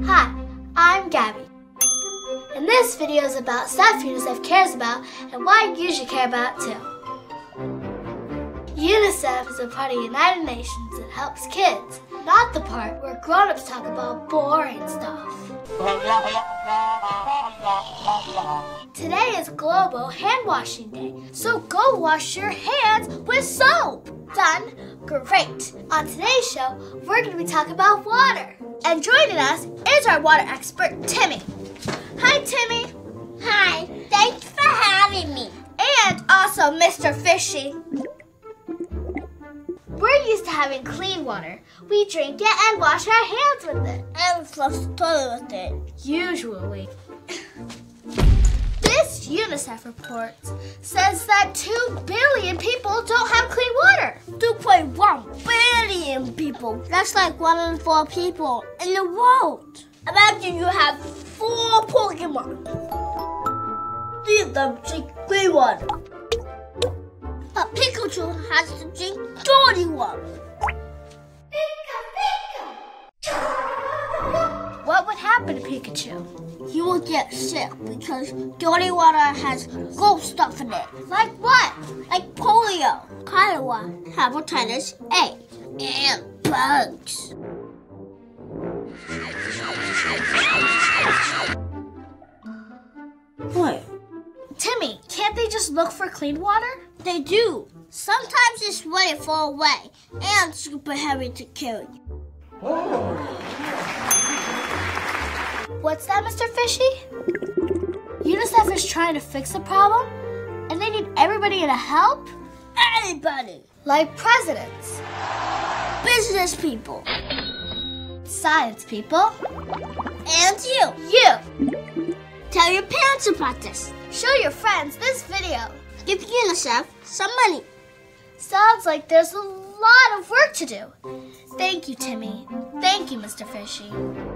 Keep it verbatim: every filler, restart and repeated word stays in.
Hi, I'm Gabby. And this video is about stuff UNICEF cares about and why you should care about it too. UNICEF is a part of the United Nations that helps kids, not the part where grown-ups talk about boring stuff. Today is Global Hand Washing Day, so go wash your hands with soap. Done? Great. On today's show, we're going to be talking about water. And joining us is our water expert, Timmy. Hi, Timmy. Hi. Thanks for having me. And also Mister Fishy. We're used to having clean water. We drink it and wash our hands with it. And flush the toilet with it. Usually. This UNICEF report says that two billion people don't have clean water. two point one billion people. That's like one in four people in the world. Imagine you have four Pokemon. Three of them drink clean water. But Pikachu has to drink dirty water. What would happen to Pikachu? He will get sick because dirty water has gross stuff in it. Like what? Like polio, cholera, hepatitis A, and bugs. What? Timmy, can't they just look for clean water? They do. Sometimes it's really far away and super heavy to carry. What's that, Mister Fishy? UNICEF is trying to fix the problem, and they need everybody to help? Anybody. Like presidents, Business people. science people, And you. you. Tell your parents about this. Show your friends this video. Give UNICEF some money. Sounds like there's a lot of work to do. Thank you, Timmy. Thank you, Mister Fishy.